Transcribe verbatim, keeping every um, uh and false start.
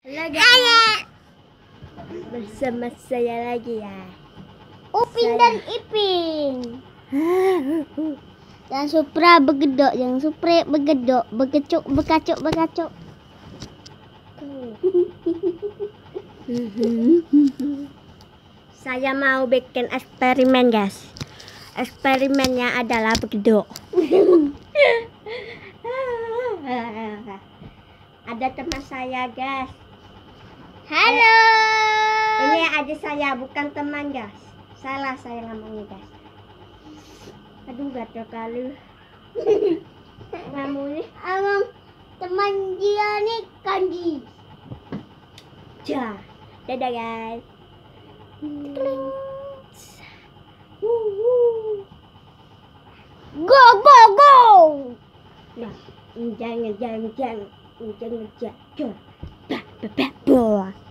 Halo guys, bersama saya lagi ya, Upin saya. dan Ipin. Dan Supra begedok, yang Supra begedok, begecuk, bekacuk, bekacuk. Saya mau bikin eksperimen guys. Eksperimennya adalah begedok. Ada teman saya guys. Halo. Ini adik saya, bukan teman guys. Salah saya ngomongnya guys. Aduh gatel kali. Ngomongnya Emang teman dia nih Kanji. ja. Dadah guys. Go go go. Nah, jangan jangan jangan jangan jangan. Bah bah bah.